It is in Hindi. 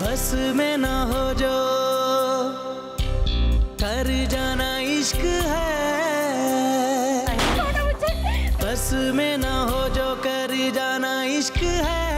बस में ना हो जो कर जाना इश्क है, बस में ना हो जो कर जाना इश्क है।